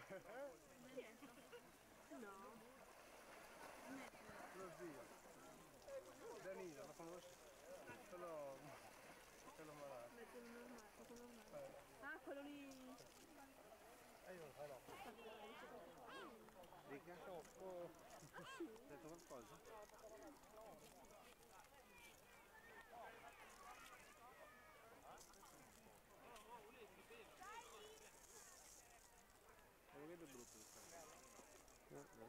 Chi è? No. Lo zio. Danilo, lo conosci? Quello malato. Quello normale, quello normale. Ah, quello lì. Io lo farò. Dica troppo. Hai detto qualcosa? Non vedo brutto questo.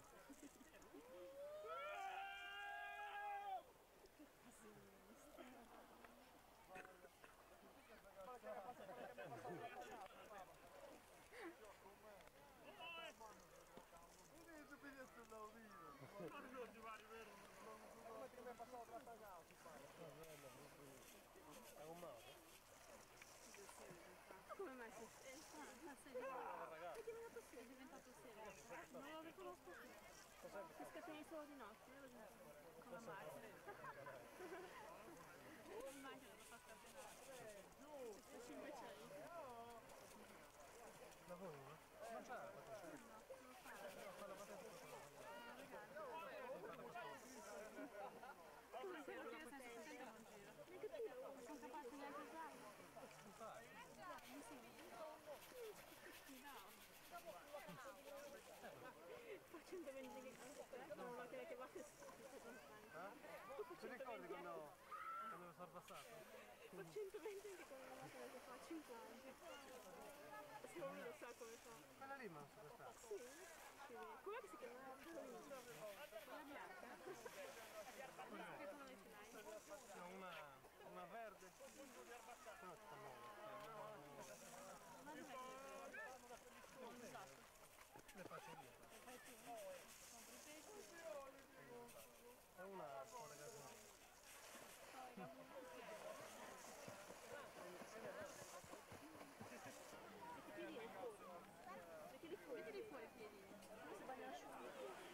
È un mouse? Come mai sei diventato serio? Non lo riconosco più. Si scatena solo di notte, con la macchina. Immagino lo fa scatenare. Se invece Lavoro? Non c'è la patente? come se lo chiede senza patente non gira. Negativo, non sono capace neanche a usarlo. Fa 120 che non lo che va che Ti ricordi quando mi sono passato? fa 120 anche con una macchina che fa 50. Se lui lo sa come fa. Quella lì non so questa. Sì, sì. Com'è che si chiama? Quella bianca? Che sono le finali? Una verde. No, sta Ma dov'è che non usato? le faccio via. Le fai tu? Compri pesci? È una sola casa. Mettili fuori i piedini. Non si vogliono asciugare.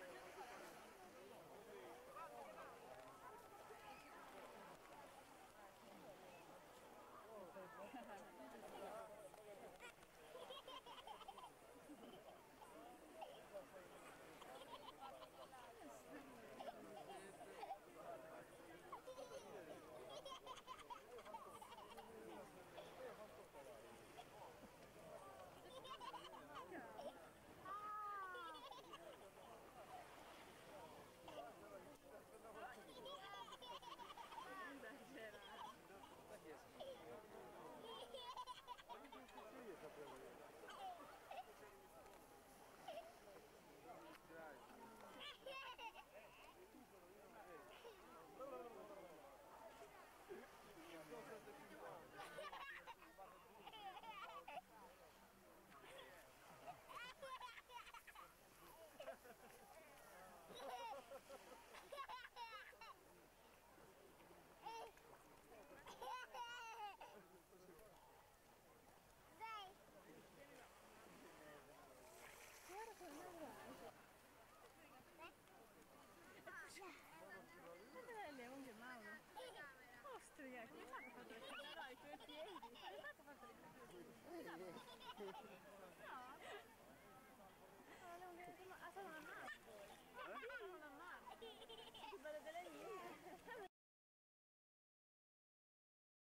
Guarda le unghie Mauro. Ostria, come fai a fare le dai, i tuoi piedi? Come fai a fare le